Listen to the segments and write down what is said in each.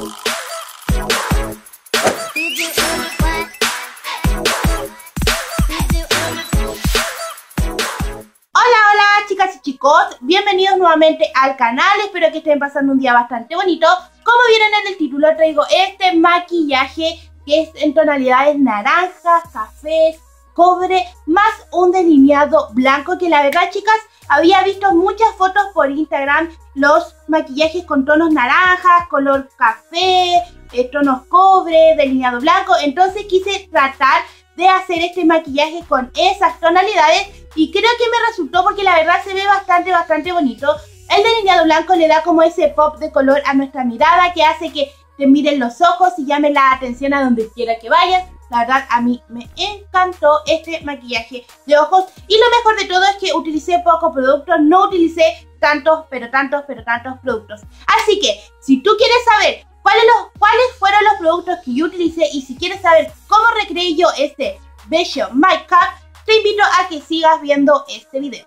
Chicas y chicos, bienvenidos nuevamente al canal, espero que estén pasando un día bastante bonito. Como vieron en el título, traigo este maquillaje que es en tonalidades naranjas, café, cobre, más un delineado blanco, que la verdad, chicas, había visto muchas fotos por Instagram, los maquillajes con tonos naranjas, color café, tonos cobre, delineado blanco, entonces quise tratar de hacer este maquillaje con esas tonalidades y creo que me resultó porque la verdad se ve bastante bonito. El delineado blanco le da como ese pop de color a nuestra mirada que hace que te miren los ojos y llamen la atención a donde quiera que vayas. La verdad a mí me encantó este maquillaje de ojos y lo mejor de todo es que utilicé pocos productos, no utilicé tantos productos. Así que si tú quieres saber cuáles fueron los productos que yo utilicé y si quieres saber cómo recreé yo este bello make-up, te invito a que sigas viendo este video.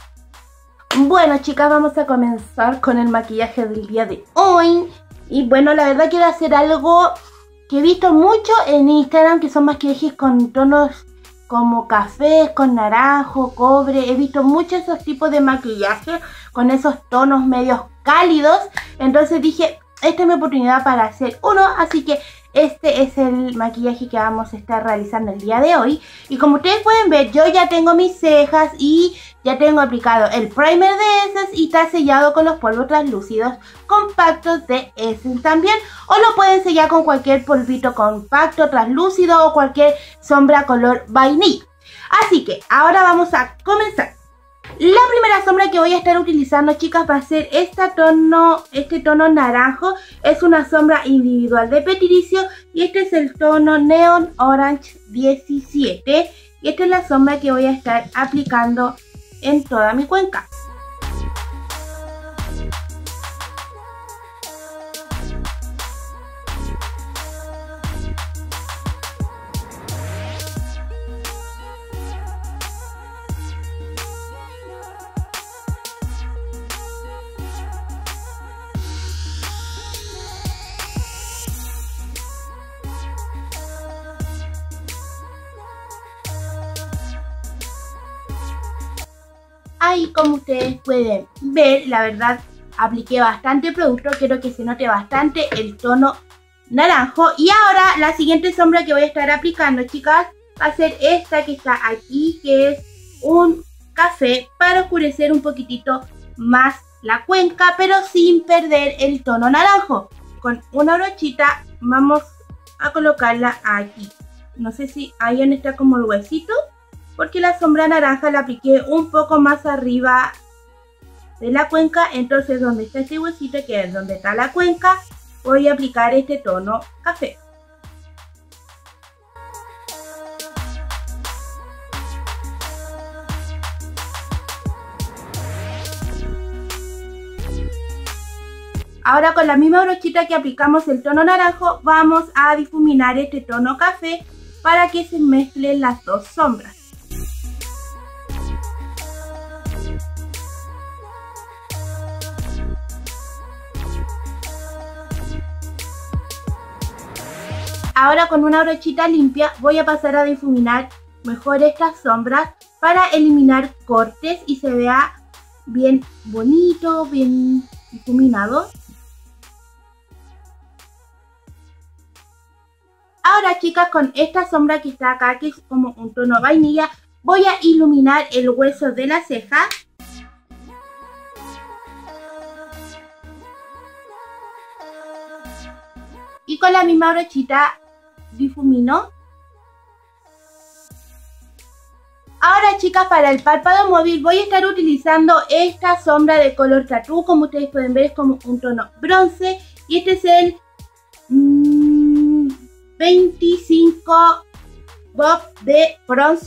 Bueno, chicas, vamos a comenzar con el maquillaje del día de hoy. Y bueno, la verdad quiero hacer algo que he visto mucho en Instagram, que son maquillajes con tonos como café, con naranjo, cobre. He visto muchos esos tipos de maquillaje con esos tonos medios cálidos. Entonces dije, esta es mi oportunidad para hacer uno, así que este es el maquillaje que vamos a estar realizando el día de hoy. Y como ustedes pueden ver, yo ya tengo mis cejas y ya tengo aplicado el primer de Essence y está sellado con los polvos translúcidos compactos de Essence también. O lo pueden sellar con cualquier polvito compacto, translúcido o cualquier sombra color vainilla. Así que ahora vamos a comenzar. La primera sombra que voy a estar utilizando, chicas, va a ser este tono naranjo. Es una sombra individual de Petiricio y este es el tono Neon Orange 17. Y esta es la sombra que voy a estar aplicando en toda mi cuenca. Ahí, como ustedes pueden ver, la verdad apliqué bastante producto, quiero que se note bastante el tono naranjo. Y ahora la siguiente sombra que voy a estar aplicando, chicas, va a ser esta que está aquí, que es un café, para oscurecer un poquitito más la cuenca, pero sin perder el tono naranjo. Con una brochita vamos a colocarla aquí. No sé si ahí donde está como el huesito, porque la sombra naranja la apliqué un poco más arriba de la cuenca. Entonces donde está este huesito, que es donde está la cuenca, voy a aplicar este tono café. Ahora con la misma brochita que aplicamos el tono naranjo, vamos a difuminar este tono café para que se mezclen las dos sombras. Ahora con una brochita limpia voy a pasar a difuminar mejor estas sombras para eliminar cortes y se vea bien bonito, bien difuminado. Ahora, chicas, con esta sombra que está acá, que es como un tono vainilla, voy a iluminar el hueso de la ceja. Y con la misma brochita difumino. Ahora, chicas, para el párpado móvil voy a estar utilizando esta sombra de color tatú. Como ustedes pueden ver, es como un tono bronce. Y este es el 25 Pop de bronce.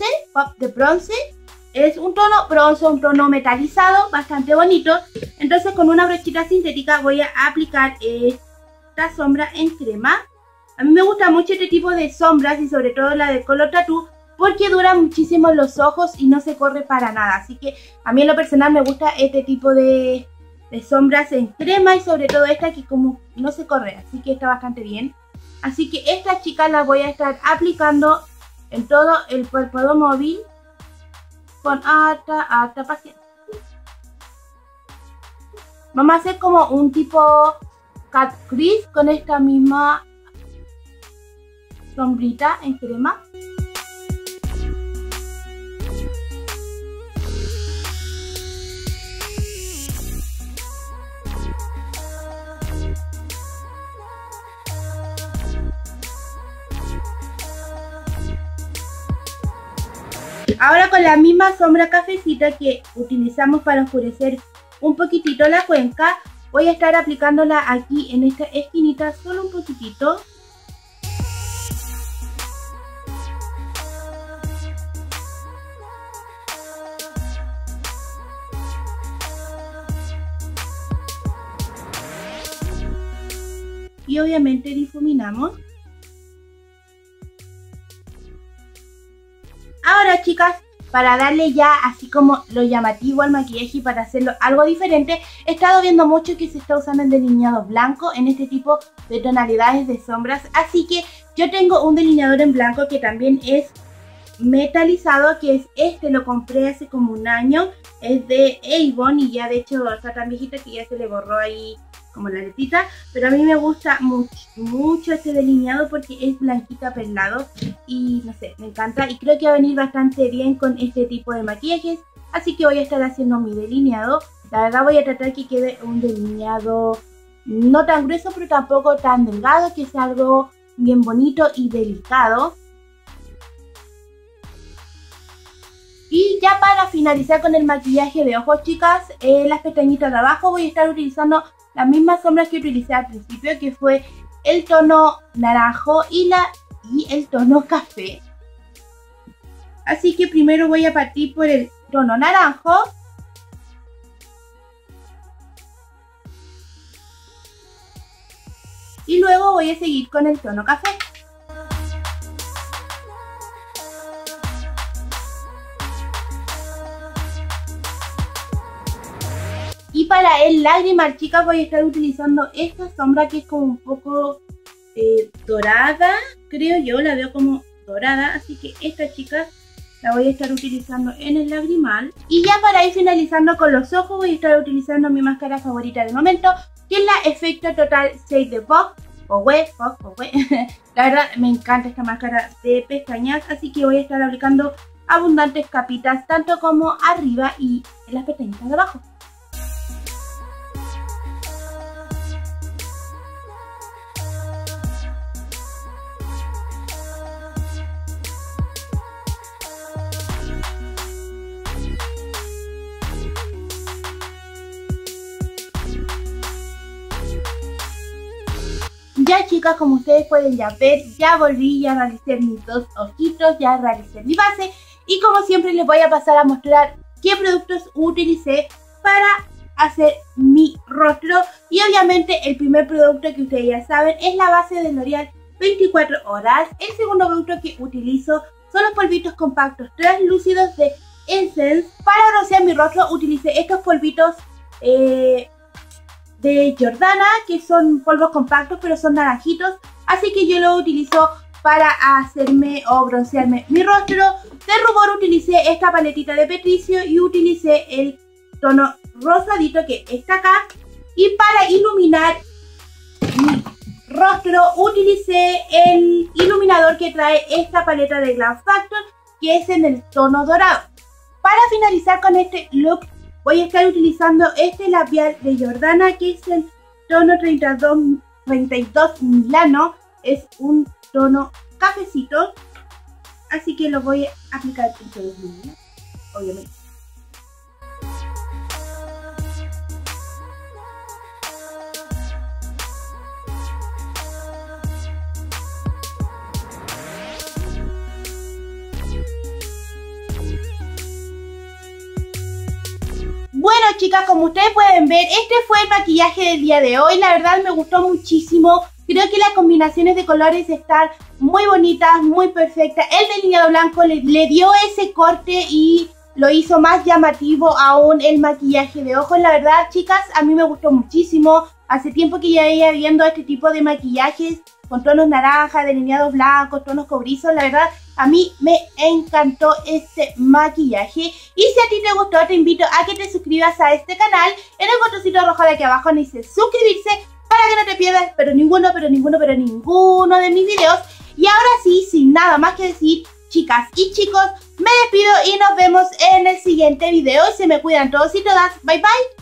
Es un tono bronce, un tono metalizado, bastante bonito. Entonces con una brochita sintética voy a aplicar esta sombra en crema. A mí me gusta mucho este tipo de sombras y sobre todo la de color tatú, porque dura muchísimo los ojos y no se corre para nada. Así que a mí en lo personal me gusta este tipo de de sombras en crema y sobre todo esta que como no se corre, así que está bastante bien. Así que esta chica la voy a estar aplicando en todo el párpado móvil con harta paciencia. Vamos a hacer como un tipo cat crease con esta misma sombrita en crema. Ahora con la misma sombra cafecita que utilizamos para oscurecer un poquitito la cuenca, voy a estar aplicándola aquí en esta esquinita solo un poquitito. Y obviamente difuminamos. Ahora, chicas, para darle ya así como lo llamativo al maquillaje y para hacerlo algo diferente, he estado viendo mucho que se está usando el delineado blanco en este tipo de tonalidades de sombras. Así que yo tengo un delineador en blanco que también es metalizado, que es este, lo compré hace como un año. Es de Avon y ya de hecho está tan viejita que ya se le borró ahí como la letita, pero a mí me gusta mucho este delineado porque es blanquita perlado y no sé, me encanta y creo que va a venir bastante bien con este tipo de maquillajes, así que voy a estar haciendo mi delineado. La verdad voy a tratar que quede un delineado no tan grueso pero tampoco tan delgado, que sea algo bien bonito y delicado. Y ya para finalizar con el maquillaje de ojos, chicas, las pestañitas de abajo voy a estar utilizando las mismas sombras que utilicé al principio, que fue el tono naranjo y el tono café. Así que primero voy a partir por el tono naranjo. Y luego voy a seguir con el tono café. Y para el lagrimal, chicas, voy a estar utilizando esta sombra que es como un poco dorada, creo yo, la veo como dorada. Así que esta, chicas, la voy a estar utilizando en el lagrimal. Y ya para ir finalizando con los ojos, voy a estar utilizando mi máscara favorita del momento, que es la Efecto Total Shade de Pop. La verdad me encanta esta máscara de pestañas, así que voy a estar aplicando abundantes capitas, tanto como arriba y en las pestañitas de abajo. Ya, chicas, como ustedes pueden ya ver, ya volví, ya realicé mis dos ojitos, ya realicé mi base. Y como siempre les voy a pasar a mostrar qué productos utilicé para hacer mi rostro. Y obviamente el primer producto que ustedes ya saben es la base de L'Oreal 24 horas. El segundo producto que utilizo son los polvitos compactos translúcidos de Essence. Para broncear mi rostro utilicé estos polvitos de Jordana, que son polvos compactos pero son naranjitos, así que yo lo utilizo para hacerme o broncearme mi rostro. De rubor utilicé esta paletita de Patricio y utilicé el tono rosadito que está acá. Y para iluminar mi rostro utilicé el iluminador que trae esta paleta de Glam Factor, que es en el tono dorado. Para finalizar con este look voy a estar utilizando este labial de Jordana, que es el tono 32 Milano. Es un tono cafecito, así que lo voy a aplicar en todo el mundo, obviamente. Bueno, chicas, como ustedes pueden ver, este fue el maquillaje del día de hoy. La verdad me gustó muchísimo. Creo que las combinaciones de colores están muy bonitas, muy perfectas. El delineado blanco le dio ese corte y lo hizo más llamativo aún el maquillaje de ojos. La verdad, chicas, a mí me gustó muchísimo. Hace tiempo que ya veía viendo este tipo de maquillajes con tonos naranja, delineados blancos, tonos cobrizos. La verdad, a mí me encantó este maquillaje. Y si a ti te gustó, te invito a que te suscribas a este canal. En el botoncito rojo de aquí abajo dice suscribirse para que no te pierdas ninguno de mis videos. Y ahora sí, sin nada más que decir, chicas y chicos, me despido y nos vemos en el siguiente video. Y se me cuidan todos y todas. Bye bye.